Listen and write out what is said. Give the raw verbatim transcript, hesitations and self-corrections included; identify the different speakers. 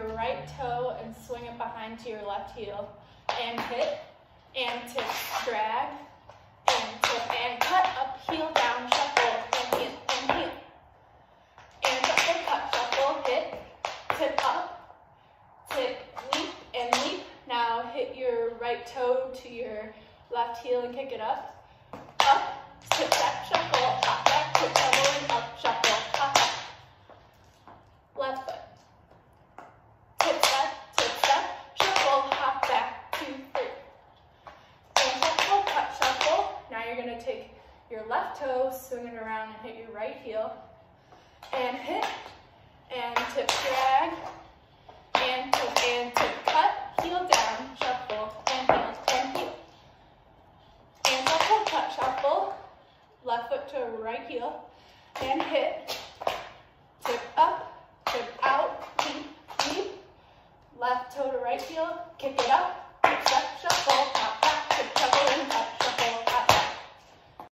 Speaker 1: your right toe and swing it behind to your left heel. And hit, and tip, drag, and tip, and cut, up, heel, down, shuffle, and heel, and heel. And shuffle, cut, shuffle, hit, tip up, tip, leap, and leap. Now hit your right toe to your left heel and kick it up. Up, tip back, shuffle, hop back, tip double, and up, shuffle, hop back. Left foot. Tip step, tip step, shuffle, hop back, two, three. And shuffle, cut, shuffle. Now you're gonna take your left toe, swing it around and hit your right heel. And hit, and tip, drag, and tip, and tip, cut, heel down, shuffle, and heel, and heel. And shuffle, cut, shuffle, left foot to right heel, and hit, tip up,